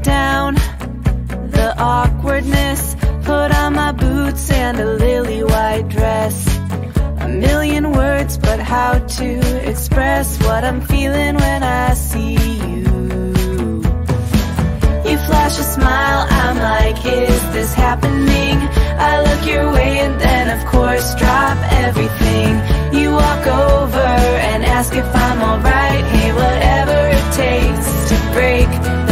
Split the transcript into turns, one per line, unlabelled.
down the awkwardness, put on my boots and a lily white dress. A million words, but how to express what I'm feeling when I see you. You flash a smile, I'm like, is this happening? I look your way and then of course drop everything. You walk over and ask if I'm alright. Hey, whatever it takes to break